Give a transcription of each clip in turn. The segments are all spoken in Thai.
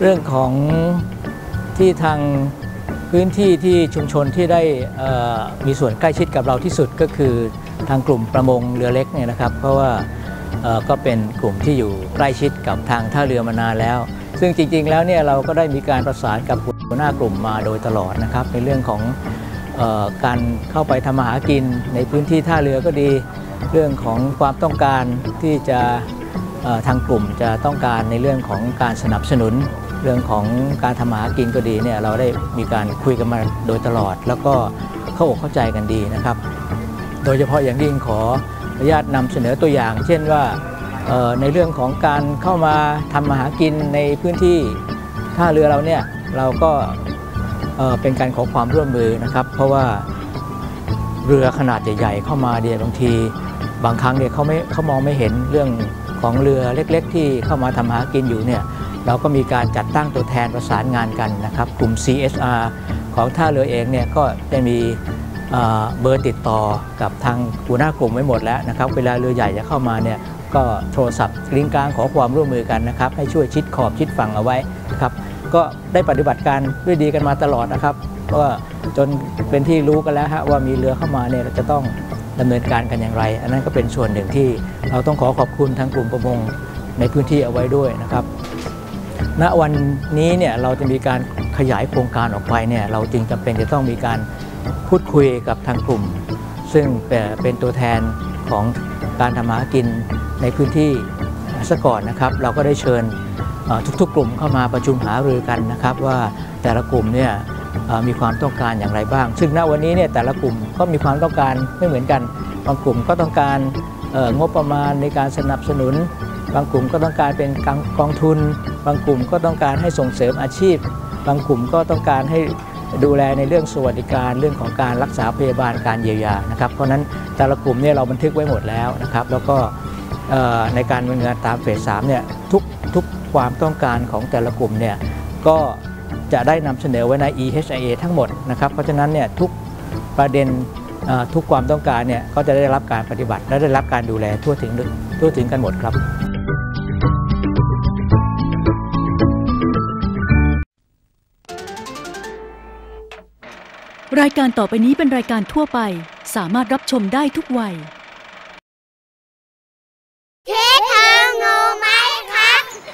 เรื่องของที่ทางพื้นที่ที่ชุมชนที่ได้มีส่วนใกล้ชิดกับเราที่สุดก็คือทางกลุ่มประมงเรือเล็กเนี่ยนะครับเพราะว่าก็เป็นกลุ่มที่อยู่ใกล้ชิดกับทางท่าเรือมานานแล้วซึ่งจริงๆแล้วเนี่ยเราก็ได้มีการประสานกับหัวหน้ากลุ่มมาโดยตลอดนะครับในเรื่องของการเข้าไปทำมาหากินในพื้นที่ท่าเรือก็ดีเรื่องของความต้องการที่จะทางกลุ่มจะต้องการในเรื่องของการสนับสนุนเรื่องของการทำมาหากินก็ดีเนี่ยเราได้มีการคุยกันมาโดยตลอดแล้วก็เข้าอกเข้าใจกันดีนะครับโดยเฉพาะอย่างยิ่งขออนุญาตนำเสนอตัวอย่างเช่นว่าในเรื่องของการเข้ามาทำมาหากินในพื้นที่ท่าเรือเราเนี่ยเราก็เป็นการขอความร่วมมือนะครับเพราะว่าเรือขนาดใหญ่ๆเข้ามาเดียวบางทีบางครั้งเนี่ยเขามองไม่เห็นเรื่องของเรือเล็กๆที่เข้ามาทำหากินอยู่เนี่ยเราก็มีการจัดตั้งตัวแทนประสานงานกันนะครับกลุ่ม CSR ของท่าเรือเองเนี่ยก็จะมีเบอร์ติดต่อกับทางหัวหน้ากลุ่มไว้หมดแล้วนะครับเวลาเรือใหญ่จะเข้ามาเนี่ยก็โทรศัพท์ลิงก์กลางขอความร่วมมือกันนะครับให้ช่วยชิดขอบชิดฝั่งเอาไว้นะครับก็ได้ปฏิบัติการด้วยดีกันมาตลอดนะครับเพราะว่าจนเป็นที่รู้กันแล้วฮะว่ามีเรือเข้ามาเนี่ยเราจะต้องดำเนินการกันอย่างไรอันนั้นก็เป็นส่วนหนึ่งที่เราต้องขอบคุณทางกลุ่มประมงในพื้นที่เอาไว้ด้วยนะครับณวันนี้เนี่ยเราจะมีการขยายโครงการออกไปเนี่ยเราจึงจำเป็นจะต้องมีการพูดคุยกับทางกลุ่มซึ่งเป็นตัวแทนของการทำมาหากินในพื้นที่ซะก่อนนะครับเราก็ได้เชิญทุกๆกลุ่มเข้ามาประชุมหารือกันนะครับว่าแต่ละกลุ่มเนี่ยมีความต้องการอย่างไรบ้างซึ่งณวันนี้เนี่ยแต่ละกลุ่มก็มีความต้องการไม่เหมือนกันบางกลุ่มก็ต้องการงบประมาณในการสนับสนุนบางกลุ่มก็ต้องการเป็นกองทุนบางกลุ่มก็ต้องการให้ส่งเสริมอาชีพบางกลุ่มก็ต้องการให้ดูแลในเรื่องสวัสดิการเรื่องของการรักษาพยาบาลการเยียวยานะครับเพราะนั้นแต่ละกลุ่มเนี่ยเราบันทึกไว้หมดแล้วนะครับแล้วก็ในการดำเนินงานตามเฟส 3เนี่ยทุกความต้องการของแต่ละกลุ่มเนี่ยก็จะได้นำเสนอไว้ใน EHIA ทั้งหมดนะครับเพราะฉะนั้นเนี่ยทุกประเด็นทุกความต้องการเนี่ยก็จะได้รับการปฏิบัติและได้รับการดูแลทั่วถึงกันหมดครับรายการต่อไปนี้เป็นรายการทั่วไปสามารถรับชมได้ทุกวัยคิดถึงหนูไหมคะ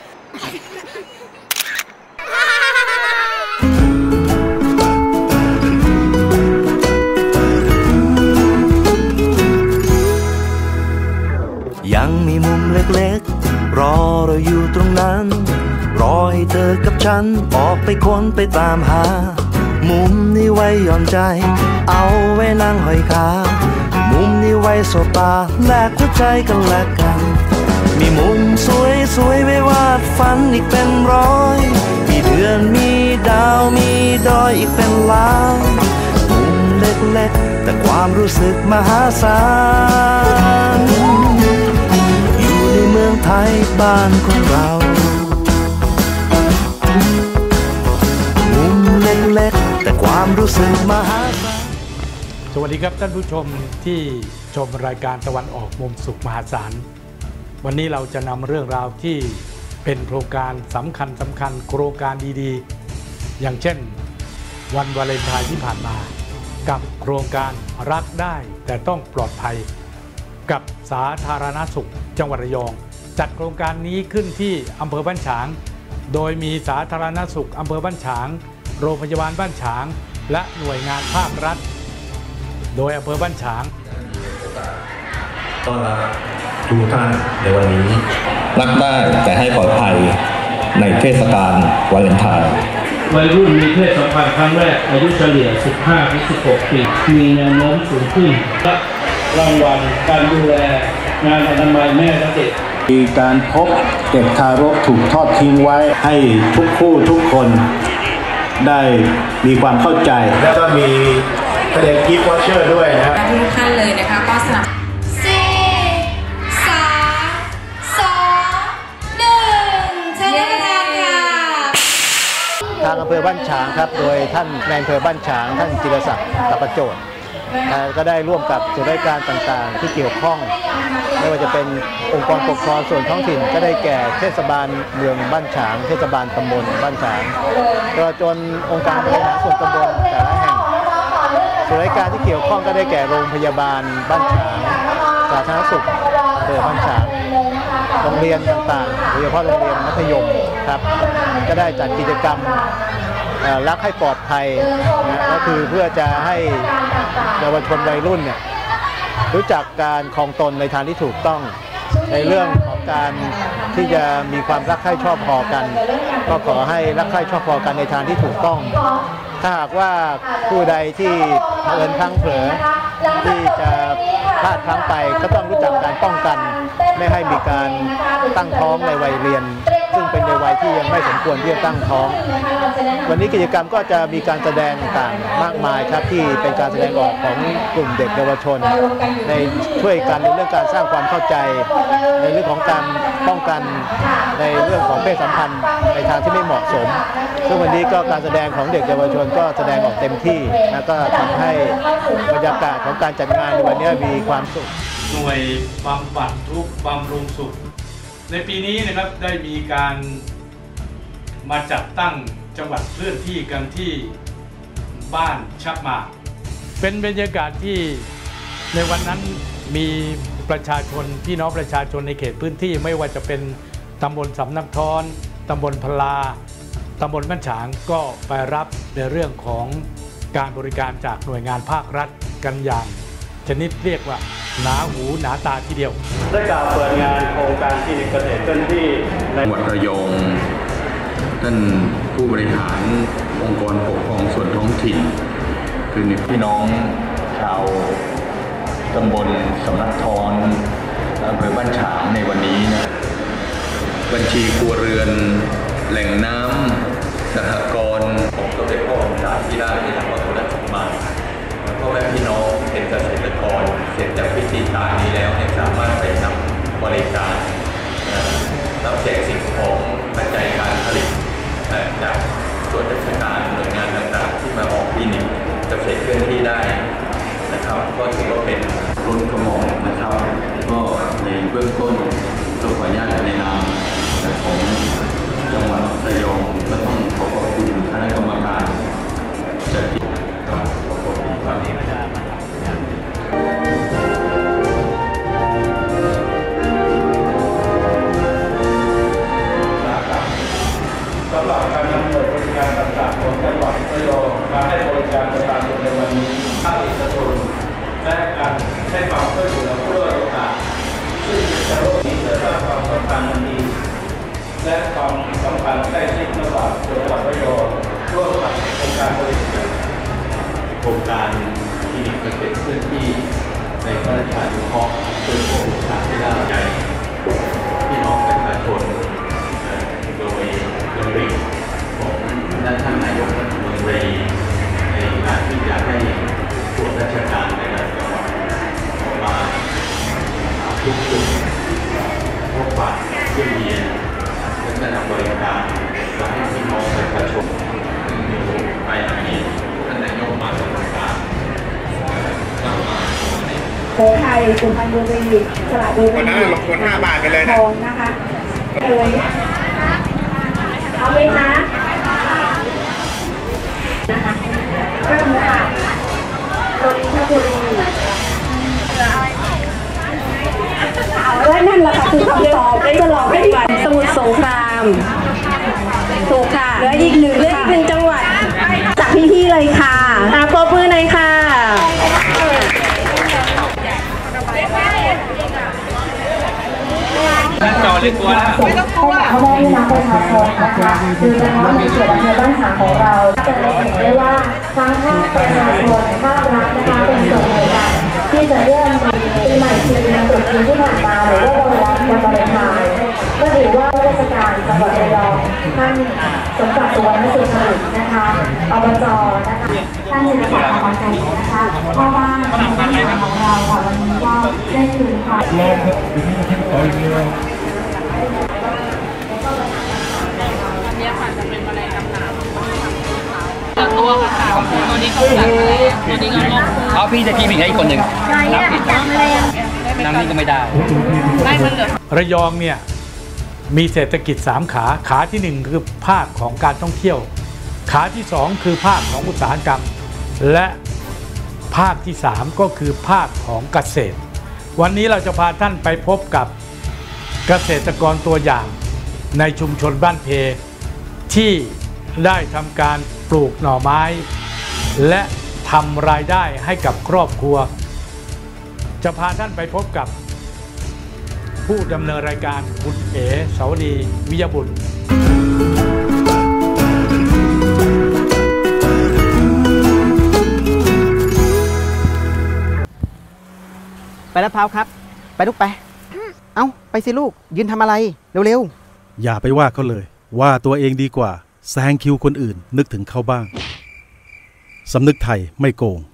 ยังมีมุมเล็กๆรอเราอยู่ตรงนั้นรอให้เธอกับฉันออกไปค้นไปตามหามุมนี้ไว้หย่อนใจเอาไว้นั่งห้อยขามุมนี้ไว้สบตาแลกหัวใจกันและกันมีมุมสวยๆไว้วาดฝันอีกเป็นร้อยมีเดือนมีดาวมีดอยอีกเป็นล้านมุมเล็กๆแต่ความรู้สึกมหาศาลอยู่ในเมืองไทยบ้านของเรามุมเล็กๆแต่ความรู้สึกมหาศาลสวัสดีครับท่านผู้ชมที่ชมรายการตะวันออกมุมสุขมหาศาลวันนี้เราจะนำเรื่องราวที่เป็นโครงการสำคัญโครงการดีๆอย่างเช่นวันวาเลนไทน์ที่ผ่านมากับโครงการรักได้แต่ต้องปลอดภัยกับสาธารณสุขจังหวัดระยองจัดโครงการนี้ขึ้นที่อำเภอบ้านฉางโดยมีสาธารณสุขอำเภอบ้านฉางโรงพยาบาลบ้านฉางและหน่วยงานภาครัฐโดยอำเภอบ้านฉางต้อนรับทุกท่านในวันนี้รักได้แต่ให้ปลอดภัยในเทศกาลวาเลนไทน์วัยรุ่นมีเพศสัมพันธ์ครั้งแรกอายุเฉลี่ย 15-16 ปีมีแนวโน้มสูงขึ้นและรางวัลการดูแลงานอนามัยแม่และเด็กมีการพบเด็กทารกถูกทอดทิ้งไว้ให้ทุกคู่ทุกคนได้มีความเข้าใจแล้วก็มีประเด็นกิฟต์วอเชอร์ด้วยนะครับทุกท่านเลยนะคะก็สนับทางอำเภอบ้านฉางครับโดยท่านนายอำเภอบ้านฉางท่านจิรศักดิ์ตัปโจทย์ก็ได้ร่วมกับส่วนราชการต่างๆที่เกี่ยวข้องไม่ว่าจะเป็นองค์กรปกครองส่วนท้องถิ่นก็ได้แก่เทศบาลเมืองบ้านฉางเทศบาลตำบลบ้านฉางตลอดจนองค์การบริหารส่วนตำบลแต่ละแห่งส่วนราชการที่เกี่ยวข้องก็ได้แก่โรงพยาบาลบ้านฉางสาธารณสุขอำเภอบ้านฉางโรงเรียนต่างๆโดยเฉพาะโรงเรียนมัธยมครับก็ได้จัดกิจกรรมรักให้ปลอดภัยนะก็คือเพื่อจะให้เยาวชนวัยรุ่นเนี่ยรู้จักการครองตนในทางที่ถูกต้องในเรื่องของการที่จะมีความรักใคร่ชอบพอกันก็ขอให้รักใคร่ชอบพอกันในทางที่ถูกต้องถ้าหากว่าผู้ใดที่เผอิญพลั้งเผลอที่จะพลาดพลั้งไปก็ต้องรู้จักการป้องกันไม่ให้มีการตั้งท้องในวัยเรียนซึ่งเป็นในวัยที่ยังไม่สมควรที่จะตั้งท้องวันนี้กิจกรรมก็จะมีการแสดงต่างๆมากมายครับที่เป็นการแสดงออกของกลุ่มเด็กเยาวชนในช่วยกันในเรื่องการสร้างความเข้าใจในเรื่องของการป้องกันในเรื่องของเพศสัมพันธ์ในทางที่ไม่เหมาะสมซึ่งวันนี้ก็การแสดงของเด็กเยาวชนก็แสดงออกเต็มที่แล้วก็ทำให้บรรยากาศของการจัดงานในวันนี้มีความสุขหน่วยบำบัดทุกข์บำรุงสุขในปีนี้นะครับได้มีการมาจัดตั้งจังหวัดเคลื่อนที่กันที่บ้านชักหมากเป็นบรรยากาศที่ในวันนั้นมีประชาชนพี่น้องประชาชนในเขตพื้นที่ไม่ว่าจะเป็นตำบลสำนักท้อนตำบลพลาตำบลบ้านฉางก็ไปรับในเรื่องของการบริการจากหน่วยงานภาครัฐกันอย่างชนิดเรียกว่าหนาหูหนาตาทีเดียวได้กล่าวเปิดงานโครงการคลินิกเกษตรเคลื่อนที่ในจังหวัดระยองท่านผู้บริหารองค์กรปกครองส่วนท้องถิ่นคือพี่น้องชาวตำบลสำนักท้อนอำเภอบ้านฉางในวันนี้นะบัญชีครัวเรือนแหล่งน้ำสหกรณ์ของตัวเด็กพ่อของสาธิราชในจังหวัดสุราษฎร์ธานีพ่อแม่พี่น้องเป็นเกษตรกรเสร็จจากพิธีการนี้แล้วสามารถไปนำบริการรับแจกสิ่งของปัจจัยการผลิตจากส่วนราชการหน่วยงานต่างๆที่มาออกคลินิกเกษตรเคลื่อนที่ได้นะครับก็ถือว่าเป็นล้นกระหม่อมนะครับก็ในเบื้องต้นต้องขออนุญาตในนามของจังหวัดระยองก็ต้องขอขอบคุณคณะกรรมการจัดกิจกรรมขอบคุณครับสำหรับการนำหน่วยบริการต่างๆของจังหวัดระยองมาให้บริการประชาชนในวันนี้ภาคเอกชนและการให้ความช่วยเหลือผู้ด้อยโอกาสซึ่งจะร่วมมือจะสร้างความสัมพันธ์ดีและความสัมพันธ์ใกล้ชิดระหว่างจังหวัดระยองร่วมกับองค์การบริหารโครงการคลินิกเกษตรเคลื่อนที่ในพระราชทานอนุเคราะห์เพื่อโปรโมชั่นที่ได้ใจพี่น้องประชาชนโดยดำริของท่านนายกรัฐมนตรีในการที่จะให้ส่วนราชการในระดับจังหวัดมาทุกจุดพบปะเยี่ยมเยียนและจะนำบริการมาให้พี่น้องประชาชนไปอันนี้ท่านนายกมาดำเนินการโขทัยสุพรรณบุรีสระบุรีคนนั้นลงคน5 บาทไปเลยนะทองนะคะเลยเอาไหมคะนะคะเริ่มค่ะนนทบุรีและนั่นแหละค่ะคือคำตอบได้ตลอดจังหวัดสมุทรสงครามถูกค่ะเหลืออีก1จังหวัดจากพี่ๆเลยค่ะปรบมือหน่อยค่ะจอเล็กตัวแล้วไม่ต้องกลัวพ่อแม่พี่น้องประชาชนนะคะคือเฉพาะในเขตอำเภอบ้านฉางของเราจะเห็นได้ว่าทั้งภาคประชาชนภาครัฐนะคะเป็นส่วนหนึ่งกันที่จะเริ่มปีใหม่จีนในตรุษจีนที่ผ่านมาหรือว่าวันวาเลนไทน์ก็ถือว่าราชการจังหวัดระยองท่านสมศักดิ์ สุวรรณสุขบุตรนะคะอบจนะคะท่านนายกอบจนะคะพ่อบ้านของเราค่ะวันนี้ก็ได้คืนค่ะตัวค่ะตัวนี้เขาสั่งแล้วตัวนี้ก็ลบเอาพี่จะกินอีกให้คนหนึ่งน้ำนี่ก็ไม่ได้ได้มันเหลือระยองเนี่ยมีเศรษฐกิจ3ขาขาที่1คือภาคของการท่องเที่ยวขาที่2คือภาคของอุตสาหกรรมและภาคที่3ก็คือภาคของเกษตรวันนี้เราจะพาท่านไปพบกับเกษตรกรตัวอย่างในชุมชนบ้านเพที่ได้ทำการปลูกหน่อไม้และทำรายได้ให้กับครอบครัวจะพาท่านไปพบกับผู้ดำเนินรายการคุณเอ๋สาวดีวิยบุตรไปลาดพร้าวครับไปลูกไปเอ้าไปสิลูกยืนทำอะไรเร็วๆอย่าไปว่าเขาเลยว่าตัวเองดีกว่าแซงคิวคนอื่นนึกถึงเขาบ้างสำนึกไทยไม่โกง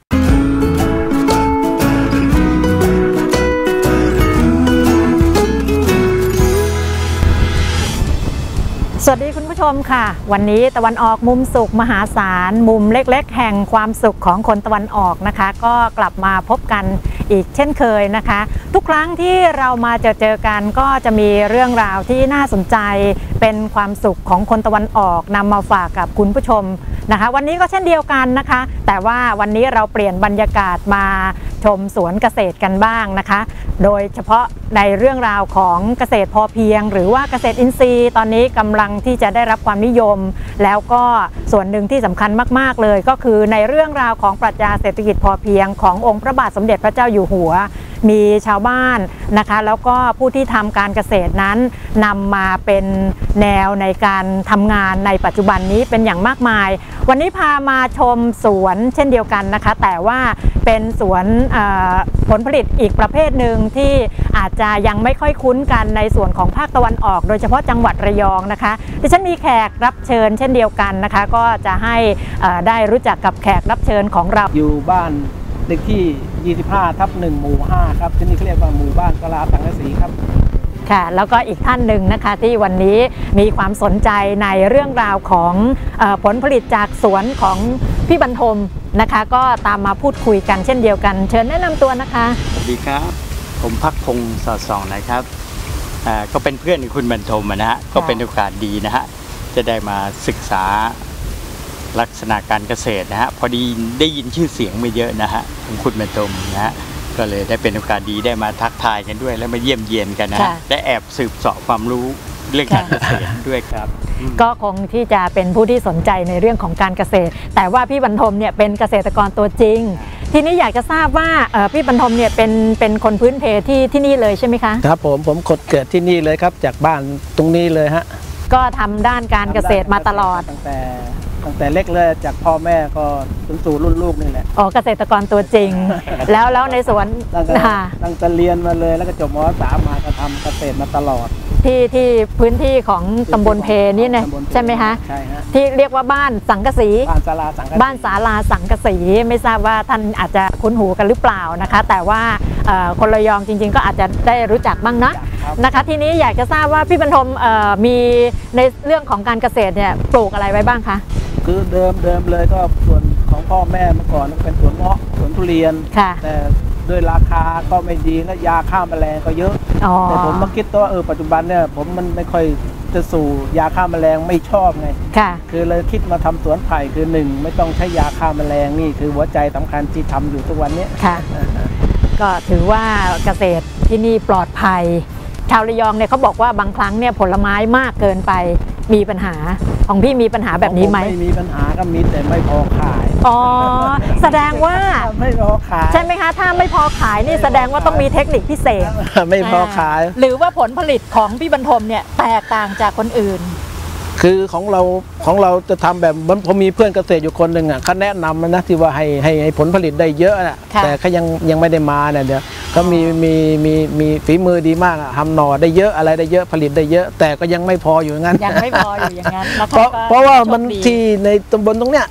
สวัสดีคุณผู้ชมค่ะวันนี้ตะวันออกมุมสุขมหาศาลมุมเล็กๆแห่งความสุขของคนตะวันออกนะคะก็กลับมาพบกันอีกเช่นเคยนะคะทุกครั้งที่เรามาเจอกันก็จะมีเรื่องราวที่น่าสนใจเป็นความสุขของคนตะวันออกนำมาฝากกับคุณผู้ชมนะคะวันนี้ก็เช่นเดียวกันนะคะแต่ว่าวันนี้เราเปลี่ยนบรรยากาศมาชมสวนเกษตรกันบ้างนะคะโดยเฉพาะในเรื่องราวของเกษตรพอเพียงหรือว่าเกษตรอินทรีย์ตอนนี้กำลังที่จะได้รับความนิยมแล้วก็ส่วนหนึ่งที่สำคัญมากๆเลยก็คือในเรื่องราวของปรัชญาเศรษฐกิจพอเพียงขององค์พระบาทสมเด็จพระเจ้าอยู่หัวมีชาวบ้านนะคะแล้วก็ผู้ที่ทำการเกษตรนั้นนำมาเป็นแนวในการทำงานในปัจจุบันนี้เป็นอย่างมากมายวันนี้พามาชมสวนเช่นเดียวกันนะคะแต่ว่าเป็นสวนผลผลิตอีกประเภทหนึ่งที่อาจจะยังไม่ค่อยคุ้นกันในส่วนของภาคตะวันออกโดยเฉพาะจังหวัดระยองนะคะดิฉันมีแขกรับเชิญเช่นเดียวกันนะคะก็จะให้ได้รู้จักกับแขกรับเชิญของเราอยู่บ้านเลขที่ 25/1 หมู่ 5 ครับที่นี่เขาเรียกว่าหมู่บ้านกะลาสังกะสีครับค่ะแล้วก็อีกท่านหนึ่งนะคะที่วันนี้มีความสนใจในเรื่องราวของผลผลิตจากสวนของพี่บรรทมนะคะก็ตามมาพูดคุยกันเช่นเดียวกันเชิญแนะนำตัวนะคะสวัสดีครับผมพักพงศ์สอดส่องนะครับก็เป็นเพื่อนของคุณบรรทมนะฮะก็เป็นโอกาสดีนะฮะจะได้มาศึกษาลักษณะการเกษตรนะฮะพอดีได้ยินชื่อเสียงมาเยอะนะฮะของคุณบรรทมนะฮะก็เลยได้เป็นโอกาสดีได้มาทักทายกันด้วยแล้วมาเยี่ยมเยียนกันนะได้แอบสืบเสาะความรู้เรื่องการเกษตรด้วยครับก็คงที่จะเป็นผู้ที่สนใจในเรื่องของการเกษตรแต่ว่าพี่บรรทมเนี่ยเป็นเกษตรกรตัวจริงทีนี้อยากจะทราบว่าพี่บรรทมเนี่ยเป็นคนพื้นเพที่นี่เลยใช่ไหมคะครับผมเกิดที่นี่เลยครับจากบ้านตรงนี้เลยฮะก็ทำด้านการเกษตรมาตลอดตั้งแต่เล็กเลยจากพ่อแม่ก็สู่รุ่นลูกนี่แหละอ๋อเกษตรกรตัวจริง แล้วในสวนตั้งแต่เรียนมาเลยแล้วก็จบม.3 มาก็ทำเกษตรมาตลอดที่พื้นที่ของตำบลเพนี่นะใช่ไหมคะใช่ฮะที่เรียกว่าบ้านสังกะสีบ้านศาลาสังกะสีไม่ทราบว่าท่านอาจจะคุ้นหูกันหรือเปล่านะคะแต่ว่าคนระยองจริงๆก็อาจจะได้รู้จักบ้างนะนะคะทีนี้อยากจะทราบว่าพี่บรรทมมีในเรื่องของการเกษตรเนี่ยปลูกอะไรไว้บ้างคะคือเดิมเลยก็ส่วนของพ่อแม่เมื่อก่อนเป็นสวนเงาะสวนทุเรียนแต่ด้วยราคาก็ไม่ดีและยาฆ่าแมลงก็เยอะแต่ผมมาคิดว่าปัจจุบันเนี่ยผมมันไม่ค่อยจะสู่ยาฆ่าแมลงไม่ชอบไงคือเลยคิดมาทำสวนไผ่คือ1ไม่ต้องใช้ยาฆ่าแมลงนี่คือหัวใจสำคัญที่ทำอยู่ทุกวันนี้ค่ะก็ถือว่าเกษตรที่นี่ปลอดภัยชาวระยองเนี่ยเขาบอกว่าบางครั้งเนี่ยผลไม้มากเกินไปมีปัญหาของพี่มีปัญหาแบบนี้ไหมไม่มีปัญหาก็มีแต่ไม่พอขายอ๋อแสดงว่าไม่พอขายใช่ไหมคะถ้าไม่พอขายนี่แสดงว่าต้องมีเทคนิคพิเศษไม่พอขายหรือว่าผลผลิตของพี่บรรทมเนี่ยแตกต่างจากคนอื่นคือของเราจะทำแบบผมมีเพื่อนเกษตรอยู่คนหนึ่งอ่ะเขาแนะนำนะที่ว่าให้ผลผลิตได้เยอะนะแต่เขายังไม่ได้มาเนี่ยเดี๋ยวก็มีฝีมือดีมากทำหน่อได้เยอะอะไรได้เยอะผลิตได้เยอะแต่ก็ยังไม่พออยู่งั้นยังไม่พออยู่อย่างนั้นเพราะว่ามันที่ในตำบลตรงเนี้ย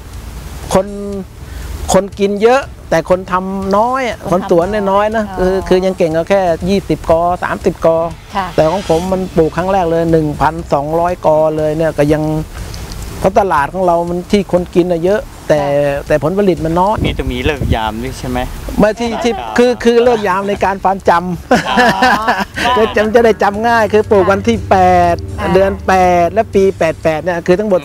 คนกินเยอะแต่คนทำน้อยคนสวนน้อยนะคือยังเก่งก็แค่20 กอ 30 กอแต่ของผมมันปลูกครั้งแรกเลย 1,200 กอเลยเนี่ยก็ยังเพราะตลาดของเรามันที่คนกินเยอะแต่ผลผลิตมันน้อยนี่ต้องมีเลิกยามด้วยใช่ไหมไม่ที่คือเลิกยามในการความจำจะได้จำง่ายคือปลูกวันที่8เดือน8และปี88เนี่ยคือทั้งหมด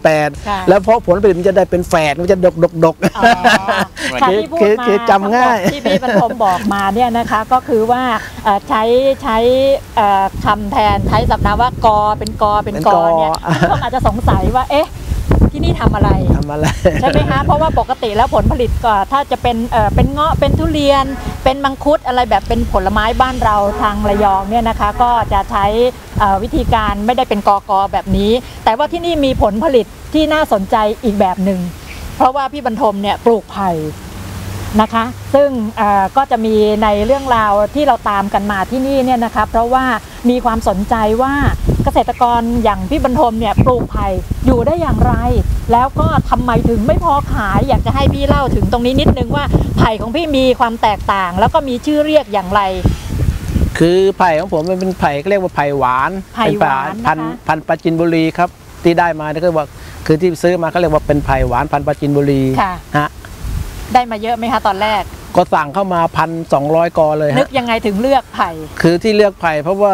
48แล้วเพราะผลผลิตมันจะได้เป็นแฝดมันจะดกคือจำง่ายที่พี่บรรทมบอกมาเนี่ยนะคะก็คือว่าใช้คำแทนใช้สำนามว่ากอเป็นกอเนี่ยท่านอาจจะสงสัยว่าเอ๊ะที่นี่ทำอะไรใช่ไหมคะเพราะว่าปกติแล้วผลผลิตก็ถ้าจะเป็นเงาะเป็นทุเรียนเป็นมังคุดอะไรแบบเป็นผลไม้บ้านเราทางระยองเนี่ยนะคะก็จะใช้วิธีการไม่ได้เป็นกอแบบนี้แต่ว่าที่นี่มีผลผลิตที่น่าสนใจอีกแบบหนึ่งเพราะว่าพี่บรรทมเนี่ยปลูกไผ่นะคะซึ่งก็จะมีในเรื่องราวที่เราตามกันมาที่นี่เนี่ยนะคะเพราะว่ามีความสนใจว่าเกษตรกรอย่างพี่บรรทมเนี่ยปลูกไผ่อยู่ได้อย่างไรแล้วก็ทำไมถึงไม่พอขายอยากจะให้พี่เล่าถึงตรงนี้นิดนึงว่าไผ่ของพี่มีความแตกต่างแล้วก็มีชื่อเรียกอย่างไรคือไผ่ของผมมันเป็นไผ่เรียกว่าไผ่หวานเป็นพันธุ์ปราจีนบุรีครับที่ได้มาก็ว่าคือที่ซื้อมาเขาเรียกว่าเป็นไผ่หวานพันธุ์ปราจีนบุรีฮะได้มาเยอะไหมคะตอนแรกก็สั่งเข้ามา1,200 กอเลยนึกยังไงถึงเลือกไผ่คือที่เลือกไผ่เพราะว่า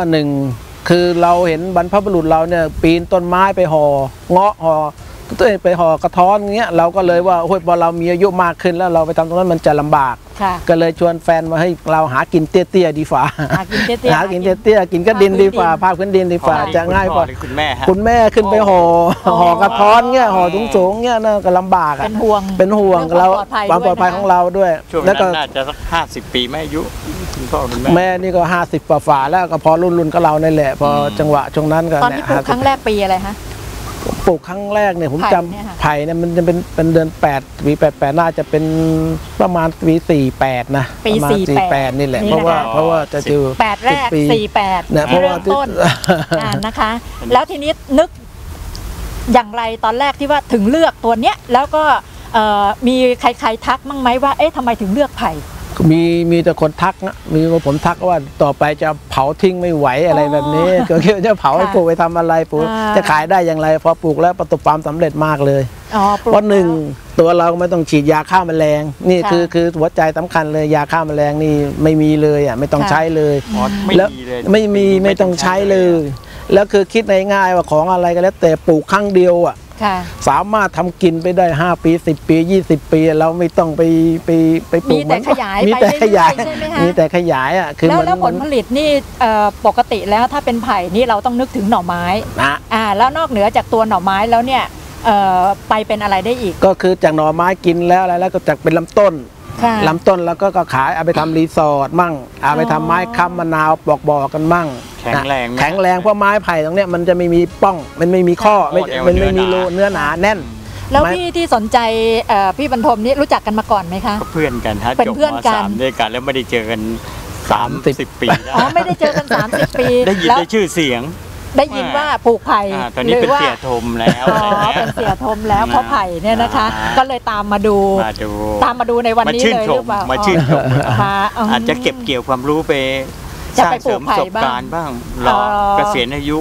1คือเราเห็นบรรพบุรุษเราเนี่ยปีนต้นไม้ไปห่อเงาะห่อตัวเองไปห่อกระท้อนเงี้ยเราก็เลยว่าโอ้ยพอเรามีอายุมากขึ้นแล้วเราไปทำตรงนั้นมันจะลำบากก็เลยชวนแฟนมาให้เราหากินเตี้ยๆดีฝ่าหากินเตี้ยๆกินก็ดินดีฝ่าภาพพื้นดินดีฝ่าจะง่ายกว่าคุณแม่ขึ้นไปห่อกระท้อนเงี้ยห่อสูงๆเงี้ยน่าก็ลำบากเป็นห่วงเราความปลอดภัยของเราด้วยแล้วก็น่าจะสัก50 ปีแม่อายุคุณพ่อคุณแม่นี่ก็50ฝ่าแล้วก็พอรุ่นก็เราในแหละพอจังหวะช่วงนั้นก็ตอนที่ปลูกครั้งแรกปีอะไรคะปลูกครั้งแรกเนี่ยผมจำไผ่เนี่ยมันจะเป็นเดือน8ปี88น่าจะเป็นประมาณปี48นะประมาณ 48นี่แหละเพราะว่าจะเจอ 8แรก48 เนี่ยเพราะว่าต้นนะคะแล้วทีนี้นึกอย่างไรตอนแรกที่ว่าถึงเลือกตัวเนี้ยแล้วก็มีใครทักมั้งไหมว่าเอ๊ะทำไมถึงเลือกไผ่มีแต่คนทักนะมีผมทักว่าต่อไปจะเผาทิ้งไม่ไหวอะไรแบบนี้ก็คิดว่าจะเผาให้ปลูกไปทำอะไรปลูกจะขายได้อย่างไรพอปลูกแล้วประสบความสำเร็จมากเลยเพราะ1ตัวเราไม่ต้องฉีดยาฆ่าแมลงนี่คือหัวใจสำคัญเลยยาฆ่าแมลงนี่ไม่มีเลยอ่ะไม่ต้องใช้เลยแล้วไม่ต้องใช้เลยแล้วคือคิดง่ายๆว่าของอะไรก็แล้วแต่ปลูกครั้งเดียวอ่ะสามารถทำกินไปได้5 ปี10 ปี20 ปีเราไม่ต้องไปปลูกมีแต่ขยายมีแต่ขยายอ่ะคือแล้วผลผลิตนี่ปกติแล้วถ้าเป็นไผ่นี่เราต้องนึกถึงหน่อไม้แล้วนอกเหนือจากตัวหน่อไม้แล้วเนี่ยไปเป็นอะไรได้อีกก็คือจากหน่อไม้กินแล้วอะไรแล้วก็จากเป็นลำต้นแล้วก็ขายเอาไปทำรีสอร์ทมั่งเอาไปทำไม้ค้ำมะนาวบอกกันมั่งแข็งแรงเพราะไม้ไผ่ตรงเนี้ยมันจะไม่มีป้องมันไม่มีข้อมันไม่มีรูเนื้อหนาแน่นแล้วพี่ที่สนใจพี่บรรทมนี่รู้จักกันมาก่อนไหมคะเพื่อนกันเป็นเพื่อนกันด้วยกันแล้วไม่ได้เจอกัน30 ปีไม่ได้เจอกัน30 ปีได้ยินได้ชื่อเสียงได้ยินว่าปลูกไผ่ตอนนี้เป็นเสียทมแล้วเป็นเสียทมแล้วเพราะไผ่เนี่ยนะคะก็เลยตามมาดูในวันนี้เลยหรือเปล่ามาชื่นชมอาจจะเก็บเกี่ยวความรู้ไปจะไปปลูกไผ่บ้างรอเกษียณอายุ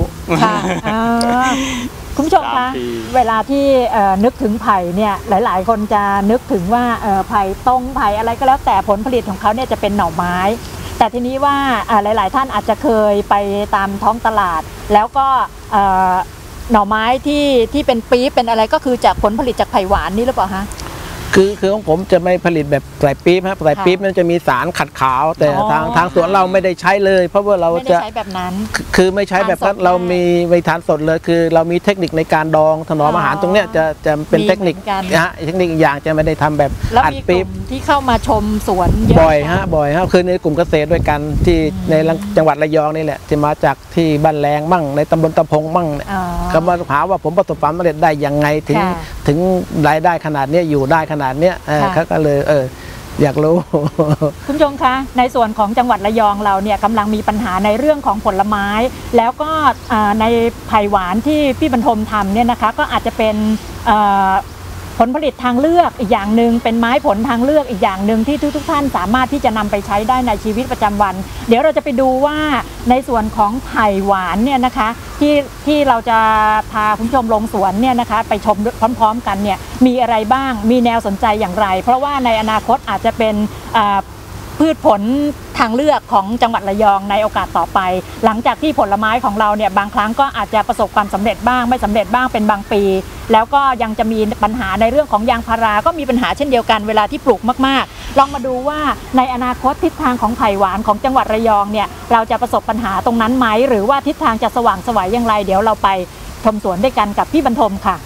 คุณผู้ชมคะเวลาที่นึกถึงไผ่เนี่ยหลายๆคนจะนึกถึงว่าไผ่ตรงไผ่อะไรก็แล้วแต่ผลผลิตของเขาเนี่ยจะเป็นหน่อไม้แต่ทีนี้ว่าหลายๆท่านอาจจะเคยไปตามท้องตลาดแล้วก็หน่อไม้ที่เป็นปี๊บเป็นอะไรก็คือจากผลผลิตจากไผ่หวานนี่หรือเปล่าฮะคือของผมจะไม่ผลิตแบบใส่ปี๊บครับใส่ปี๊บมันจะมีสารขัดขาวแต่ทางสวนเราไม่ได้ใช้เลยเพราะว่าเราจะไม่ใช้แบบนั้นคือไม่ใช้แบบนั้นเรามีไว้ทานสดเลยคือเรามีเทคนิคในการดองถนอมอาหารตรงเนี้ยจะเป็นเทคนิคนะฮะเทคนิคอย่างจะไม่ได้ทำแบบอัดปี๊บที่เข้ามาชมสวนบ่อยฮะคือในกลุ่มเกษตรด้วยกันที่ในจังหวัดระยองนี่แหละที่มาจากที่บ้านแรงมั่งในตำบลตะพงมั่งก็มาหาว่าผมประสบความสำเร็จได้ยังไงถึงรายได้ขนาดนี้อยู่ได้ขนาดนี้เขาก็เลยอยากรู้คุณผู้ชมคะในส่วนของจังหวัดระยองเราเนี่ยกำลังมีปัญหาในเรื่องของผลไม้แล้วก็ในไผ่หวานที่พี่บรรทมทำเนี่ยนะคะก็อาจจะเป็นผผลผลิตทางเลือกอีกอย่างหนึ่งเป็นไม้ผลทางเลือกอีกอย่างหนึ่งที่ทุกท่านสามารถที่จะนำไปใช้ได้ในชีวิตประจำวัน เดี๋ยวเราจะไปดูว่าในส่วนของไผ่หวานเนี่ยนะคะที่เราจะพาคุณผู้ชมลงสวนเนี่ยนะคะไปชมพร้อมๆกันเนี่ยมีอะไรบ้างมีแนวสนใจอย่างไรเพราะว่าในอนาคตอาจจะเป็นพืชผลทางเลือกของจังหวัดระยองในโอกาสต่อไปหลังจากที่ผลไม้ของเราเนี่ยบางครั้งก็อาจจะประสบความสำเร็จบ้างไม่สำเร็จบ้างเป็นบางปีแล้วก็ยังจะมีปัญหาในเรื่องของยางพาราก็มีปัญหาเช่นเดียวกันเวลาที่ปลูกมากๆลองมาดูว่าในอนาคตทิศทางของไผ่หวานของจังหวัดระยองเนี่ยเราจะประสบปัญหาตรงนั้นไหมหรือว่าทิศทางจะสว่างไสวอย่างไรเดี๋ยวเราไปชมสวนด้วยกันกับพี่บรรทมค่ะ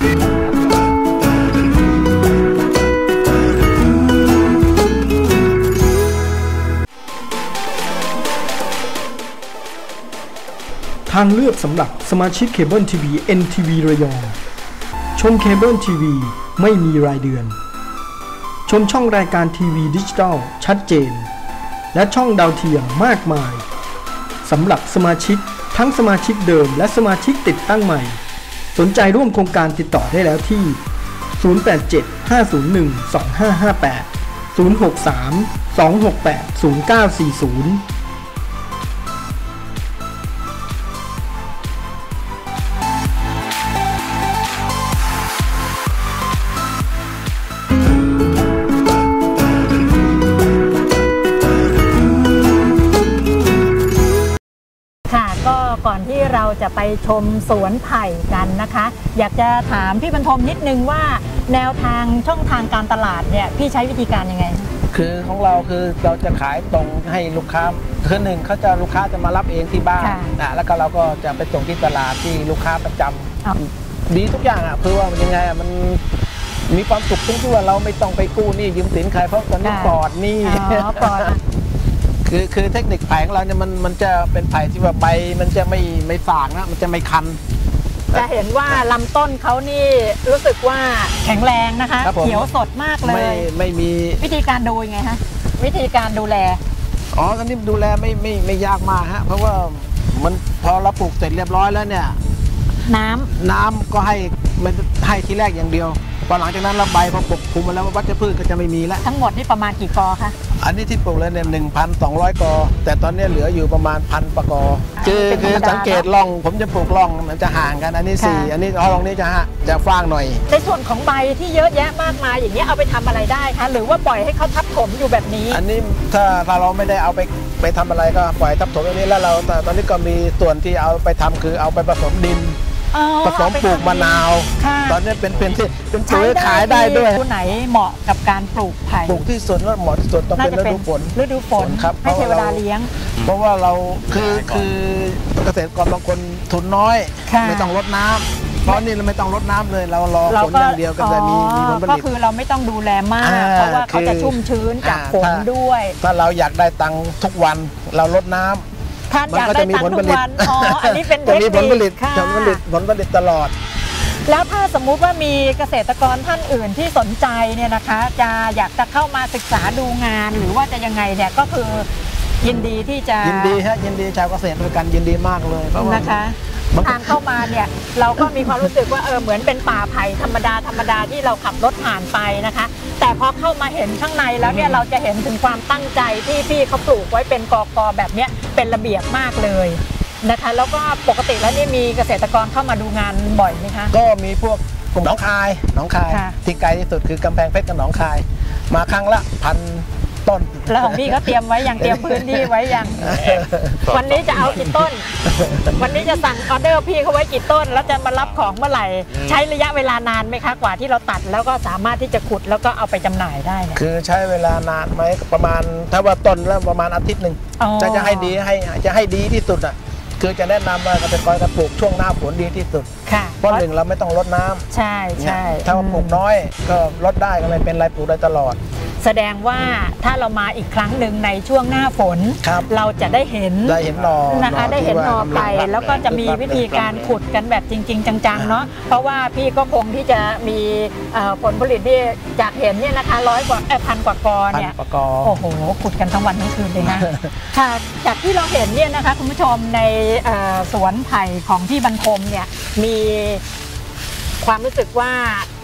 ทางเลือกสำหรับสมาชิกเคเบิลทีวี NTV ระยองชมเคเบิลทีวีไม่มีรายเดือนชมช่องรายการทีวีดิจิทัลชัดเจนและช่องดาวเทียมมากมายสำหรับสมาชิกทั้งสมาชิกเดิมและสมาชิกติดตั้งใหม่สนใจร่วมโครงการติดต่อได้แล้วที่ 087 501 2558 063 268 0940 ก่อนที่เราจะไปชมสวนไผ่กันนะคะอยากจะถามพี่บรรทมนิดนึงว่าแนวทางช่องทางการตลาดเนี่ยพี่ใช้วิธีการยังไงคือของเราคือเราจะขายตรงให้ลูกค้าคือหนึ่งลูกค้าจะมารับเองที่บ้านนะแล้วก็เราก็จะไปส่งที่ตลาดที่ลูกค้าประจำดีทุกอย่างอ่ะคือว่ามันยังไงอ่ะมันมีความสุขตรงที่ว่าเราไม่ต้องไปกู้หนี้ยืมสินใครเพราะตอนนี้ปลอดหนี้ปลอดคือเทคนิคไผ่ของเราเนี่ยมันจะเป็นไผ่ที่ว่าใบมันจะไม่ฝางนะมันจะไม่คันจะเห็นว่าลำต้นเขานี่รู้สึกว่าแข็งแรงนะคะเขียวสดมากเลยไม่มีวิธีการดูยังไงฮะวิธีการดูแลตอนนี้ดูแลไม่ยากมากฮะเพราะว่ามันพอเราปลูกเสร็จเรียบร้อยแล้วเนี่ยน้ำก็ให้ทีแรกอย่างเดียวพอหลังจากนั้นเราใบพอปกคลุมมาแล้ววัชพืชก็จะไม่มีแล้วทั้งหมดนี่ประมาณกี่กอคะอันนี้ที่ปลูกเลยเนี่ย 1,200 กอแต่ตอนนี้เหลืออยู่ประมาณ1,000 กอคือสังเกตร่องผมจะปลูกร่องมันจะห่างกันอันนี้4อันนี้ร่องนี้จะฟ้างหน่อยในส่วนของใบที่เยอะแยะมากมายอย่างนี้เอาไปทำอะไรได้คะหรือว่าปล่อยให้เขาทับถมอยู่แบบนี้อันนี้ถ้าเราไม่ได้เอาไปทำอะไรก็ปล่อยทับถมแบบนี้แล้วเราตอนนี้ก็มีส่วนที่เอาไปทำคือเอาไปผสมดินผสมปลูกมะนาวตอนนี้เป็นปุ๋ยขายได้ด้วยฤดูไหนเหมาะกับการปลูกไผ่ปลูกที่สุดแล้วเหมาะที่สุดต้องเป็นฤดูฝนครับให้เทวดาเลี้ยงเพราะว่าเราคือเกษตรกรบางคนทุนน้อยไม่ต้องรดน้ำเพราะนี่เราไม่ต้องรดน้ำเลยเรารอฝนอย่างเดียวก็จะมีผลผลิตก็คือเราไม่ต้องดูแลมากเพราะว่าเขาจะชุ่มชื้นจากฝนด้วยถ้าเราอยากได้ตังค์ทุกวันเรารดน้ำมันก็จะมีผลผลิตอันนี้เป็นผลผลิตตลอดแล้วถ้าสมมุติว่ามีเกษตรกรท่านอื่นที่สนใจเนี่ยนะคะจะอยากจะเข้ามาศึกษาดูงานหรือว่าจะยังไงเนี่ยก็คือยินดีที่จะยินดีชาวเกษตรด้วยกันยินดีมากเลยเพราะว่านะคะทางเข้ามาเนี่ยเราก็มีความรู้สึกว่าเหมือนเป็นป่าไผ่ธรรมดาที่เราขับรถผ่านไปนะคะแต่พอเข้ามาเห็นข้างในแล้วเนี่ยเราจะเห็นถึงความตั้งใจที่พี่เขาปลูกไว้เป็นกอแบบนี้เป็นระเบียบมากเลยนะคะแล้วก็ปกติแล้วนี่มีเกษตรกรเข้ามาดูงานบ่อยไหมคะก็มีพวกกลุ่มหนองคายที่ไกลที่สุดคือกำแพงเพชรกับหนองคายมาครั้งละ1,000 ต้นแล้วของพี่เขาเตรียมไว้อย่างเตรียมพื้นที่ไว้อย่างวันนี้จะเอากี่ต้นวันนี้จะสั่งออเดอร์พี่เขาไว้กี่ต้นแล้วจะมารับของเมื่อไหร่ใช้ระยะเวลานานไหมคะกว่าที่เราตัดแล้วก็สามารถที่จะขุดแล้วก็เอาไปจำหน่ายได้เนี่ยคือใช้เวลานานไหมประมาณถ้าว่าต้นแล้วประมาณอาทิตย์หนึ่งจะให้ดีที่สุดอ่ะคือจะแนะนำว่าเกษตรกรจะปลูกช่วงหน้าฝนดีที่สุดเพราะหนึ่งเราไม่ต้องรดน้ำใช่ถ้าว่าปลูกน้อยก็รดได้ก็ไม่เป็นไรปลูกได้ตลอดแสดงว่าถ้าเรามาอีกครั้งหนึ่งในช่วงหน้าฝนเราจะได้เห็นหน่อนะคะได้เห็นหน่อไปแล้วก็จะมีวิธีการขุดกันแบบจริงๆจังๆเนาะเพราะว่าพี่ก็คงที่จะมีผลผลิตที่จากเห็นเนี่ยนะคะ100 กว่า1,000 กว่ากอเนี่ยโอ้โหขุดกันทั้งวันทั้งคืนเลยนะค่ะจากที่เราเห็นเนี่ยนะคะคุณผู้ชมในสวนไผ่ของพี่บรรทมเนี่ยมีความรู้สึกว่าจาก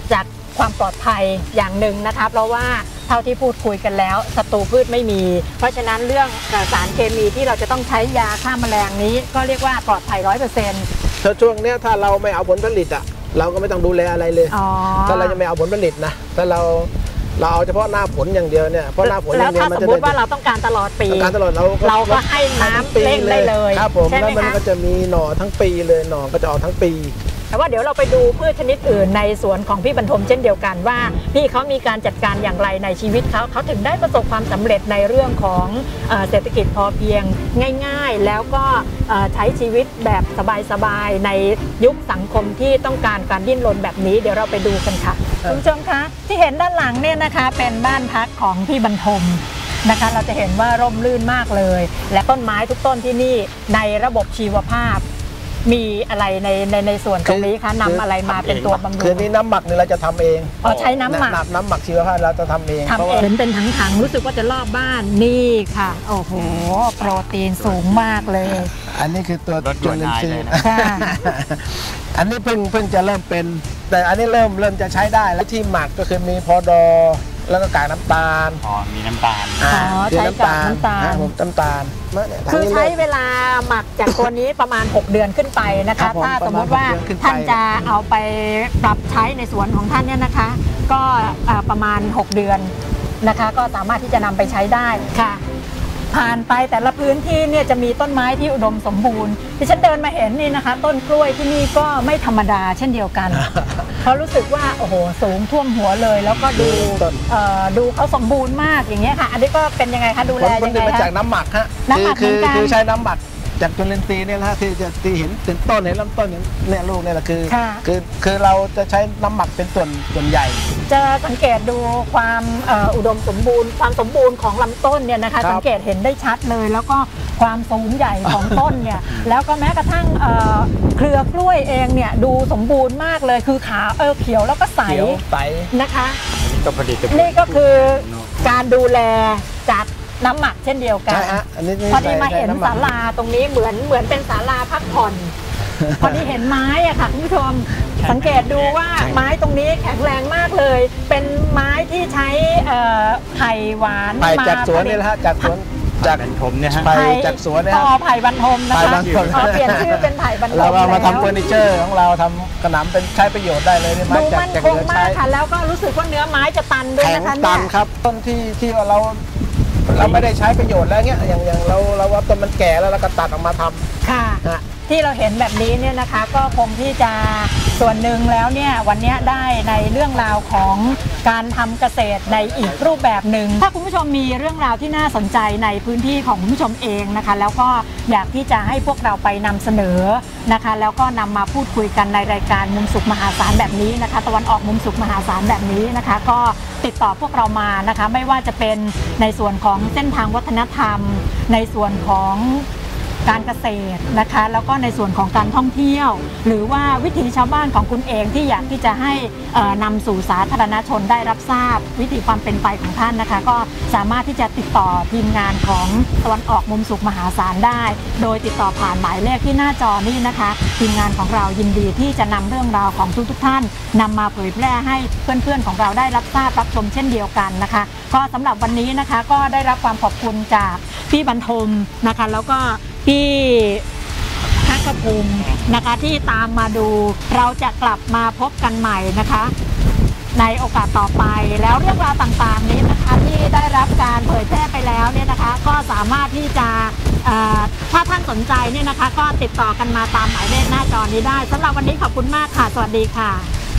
ความปลอดภัยอย่างหนึ่งนะคะเพราะว่าเท่าที่พูดคุยกันแล้วศัตรูพืชไม่มีเพราะฉะนั้นเรื่องสารเคมีที่เราจะต้องใช้ยาฆ่าแมลงนี้ก็เรียกว่าปลอดภัย 100% ช่วงนี้ถ้าเราไม่เอาผลผลิตอ่ะเราก็ไม่ต้องดูแลอะไรเลยถ้าเราจะไม่เอาผลผลิตนะถ้าเราเอาเฉพาะหน้าผลอย่างเดียวเนี่ยเพราะหน้าผลอย่างเดียวมันจะได้แล้วถ้าสมมติว่าเราต้องการตลอดปีเราก็ให้น้ำเร่งได้เลยครับผมแล้วมันก็จะมีหน่อทั้งปีเลยหน่อก็จะออกทั้งปีแต่ว่าเดี๋ยวเราไปดูพืชชนิดอื่นในสวนของพี่บรรทมเช่นเดียวกันว่าพี่เขามีการจัดการอย่างไรในชีวิตเขาถึงได้ประสบความสำเร็จในเรื่องของเศรษฐกิจพอเพียงง่ายๆแล้วก็ใช้ชีวิตแบบสบายๆในยุคสังคมที่ต้องการการดิ้นรนแบบนี้เดี๋ยวเราไปดูกันค่ะคุณผู้ชมคะที่เห็นด้านหลังเนี่ยนะคะเป็นบ้านพักของพี่บรรทมนะคะเราจะเห็นว่าร่มรื่นมากเลยและต้นไม้ทุกต้นที่นี่ในระบบชีวภาพมีอะไรในส่วนตรงนี้คะนำอะไรมาเป็นตัวบำรุงคือนี่น้ำหมักนี่เราจะทำเองใช้น้ำหมักชีวภาพเราจะทำเองเห็นเป็นถังๆรู้สึกว่าจะรอบบ้านนี่ค่ะโอ้โหโปรตีนสูงมากเลยอันนี้คือตัวจุลินทรีย์อันนี้เพิ่งจะเริ่มเป็นแต่อันนี้เริ่มจะใช้ได้แล้วที่หมักก็คือมีพอดอแล้วก็กากน้ำตาลมีน้ำตาลใช้กากน้ำตาลน้ำตาลคือใช้เวลาหมักจากตัวนี้ประมาณ6 เดือนขึ้นไปนะคะถ้าสมมติว่าท่านจะเอาไปปรับใช้ในสวนของท่านเนี่ยนะคะก็ประมาณ6 เดือนนะคะก็สามารถที่จะนำไปใช้ได้ค่ะผ่านไปแต่ละพื้นที่เนี่ยจะมีต้นไม้ที่อุดมสมบูรณ์ที่ฉันเดินมาเห็นนี่นะคะต้นกล้วยที่นี่ก็ไม่ธรรมดาเช่นเดียวกันเขารู้สึกว่าโอ้โหสูงท่วมหัวเลยแล้วก็ดูเขาสมบูรณ์มากอย่างเงี้ยค่ะอันนี้ก็เป็นยังไงคะดูแลยังไงคะมาจากน้ำหมักฮะคือใช้น้ำหมักจากจุลินทรีย์เนี่ยนะที่เห็นเป็นต้นเห็นลำต้นเนี่ยลูกเนี่ยแหละคือเราจะใช้น้ำหมักเป็นส่วนใหญ่จะสังเกตดูความอุดมสมบูรณ์ความสมบูรณ์ของลำต้นเนี่ยนะคะสังเกตเห็นได้ชัดเลยแล้วก็ความสูงใหญ่ของต้นเนี่ยแล้วก็แม้กระทั่งเครือกล้วยเองเนี่ยดูสมบูรณ์มากเลยคือขาเขียวแล้วก็ใสนะคะนี่ก็คือการดูแลจากน้ำหมักเช่นเดียวกันพอดีมาเห็นศาลาตรงนี้เหมือนเป็นศาลาพักผ่อนพอดีเห็นไม้อะค่ะคุณผู้ชมสังเกตดูว่าไม้ตรงนี้แข็งแรงมากเลยเป็นไม้ที่ใช้ไผ่หวานไผ่จากสวนนี่แหละจากสวนจากบรรทมเนี่ยฮะไผ่จากสวนเนี่ยไผ่บรรทมนะคะเปลี่ยนชื่อเป็นไผ่บรรทมเรามาทำเฟอร์นิเจอร์ของเราทำกระหน่ำเป็นใช้ประโยชน์ได้เลยดูมั่นคงมากค่ะแล้วก็รู้สึกว่าเนื้อไม้จะตันด้วยนะคะตันครับต้นที่เราไม่ได้ใช้ประโยชน์แล้วเงี้ยอย่างเราว่าต้นมันแก่แล้วเราก็ตัดออกมาทำค่ะที่เราเห็นแบบนี้เนี่ยนะคะก็คงที่จะส่วนหนึ่งแล้วเนี่ยวันนี้ได้ในเรื่องราวของการทำเกษตรในอีกรูปแบบหนึ่งถ้าคุณผู้ชมมีเรื่องราวที่น่าสนใจในพื้นที่ของคุณผู้ชมเองนะคะแล้วก็อยากที่จะให้พวกเราไปนำเสนอนะคะแล้วก็นำมาพูดคุยกันในรายการมุมสุขมหาศาลแบบนี้นะคะตะวันออกมุมสุขมหาศาลแบบนี้นะคะก็ติดต่อพวกเรามานะคะไม่ว่าจะเป็นในส่วนของเส้นทางวัฒนธรรมในส่วนของการเกษตรนะคะแล้วก็ในส่วนของการท่องเที่ยวหรือว่าวิถีชาวบ้านของคุณเองที่อยากที่จะให้นำสู่สาธารณชนได้รับทราบวิถีความเป็นไปของท่านนะคะก็สามารถที่จะติดต่อทีมงานของตะวันออกมุมสุขมหาศาลได้โดยติดต่อผ่านหมายเลขที่หน้าจอนี่นะคะทีมงานของเรายินดีที่จะนำเรื่องราวของทุกท่านนำมาเผยแพร่ให้เพื่อนๆของเราได้รับทราบรับชมเช่นเดียวกันนะคะก็สำหรับวันนี้นะคะก็ได้รับความขอบคุณจากพี่บรรทมนะคะแล้วก็พี่ทักภูมินะคะที่ตามมาดูเราจะกลับมาพบกันใหม่นะคะในโอกาสต่อไปแล้วเรื่องราวต่างๆนี้นะคะที่ได้รับการเผยแพร่ไปแล้วเนี่ยนะคะก็สามารถที่จะถ้าท่านสนใจเนี่ยนะคะก็ติดต่อกันมาตามหมายเลขหน้าจอนี้ได้สำหรับวันนี้ขอบคุณมากค่ะสวัสดีค่ะ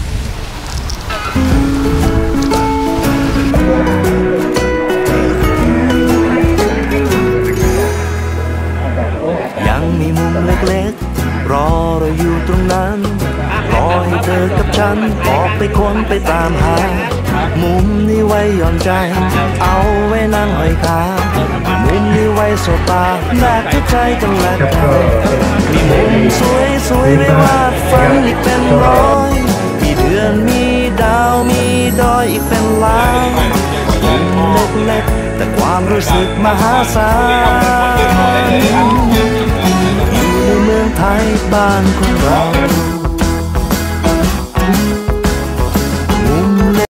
ยังมีมุมเล็กๆรอเราอยู่ตรงนั้นรอให้เธอกับฉันออกไปค้นไปตามหามุมนี้ไว้หย่อนใจเอาไว้นั่งห้อยขามุมนี้ไว้สบตาแลกทุกใจกันและกันมีมุมสวยๆไว้วาดฝันอีกเป็นร้อยมีเดือนมีดาวมีดอยอีกเป็นล้านมุมเล็กๆแต่ความรู้สึกมหาศาลอยู่ในเมืองไทยบ้านของเรา